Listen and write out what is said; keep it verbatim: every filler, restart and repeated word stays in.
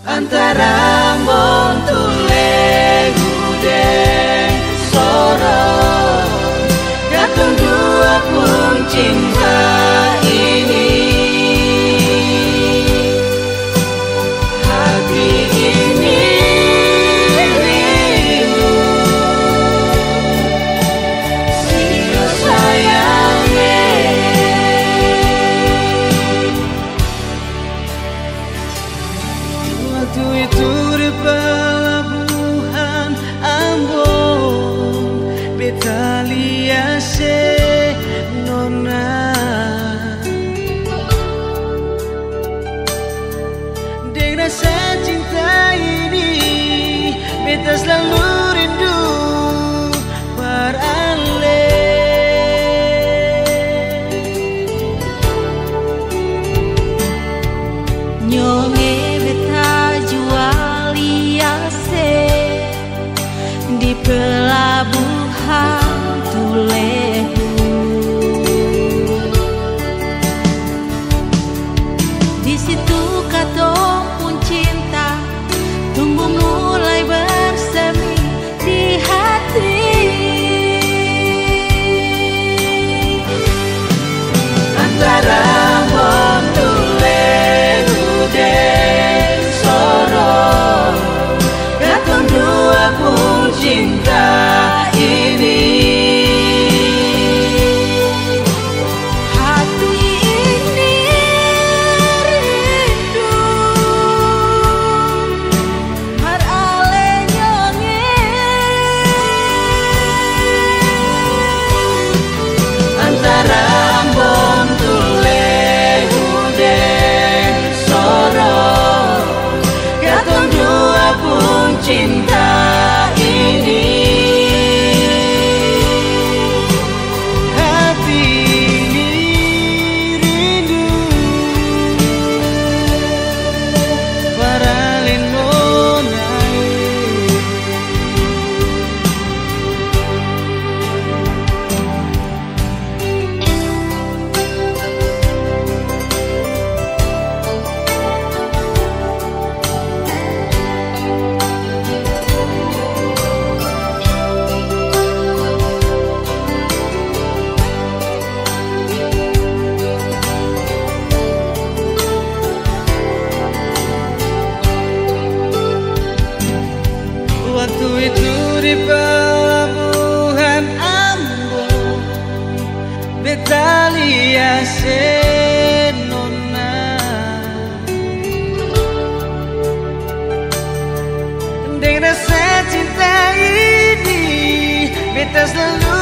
antara Montule Gudeng Sorong, katong dua pun cinta ini. Hati ini rindu, sio sayangnya. Waktu itu di pelabuhan Ambon, beta lihat se nona, dengan rasa cinta ini beta selalu rindu parale. Nyonge beta jual liase di pelabuhan Tulehu. Di situ katong pun cinta tumbuh mulai bersemi di hati. Antara Montule Gudeng Sorong, katong dua pun cinta ini. Hati ini rindu marale nyonge, Antara Montule Gudeng Sorong, katong dua pun cinta ini. Hati ini rindu para lenonai. Waktu itu di pelabuhan Ambon, beta lihat se nona, dengan rasa cinta ini beta selalu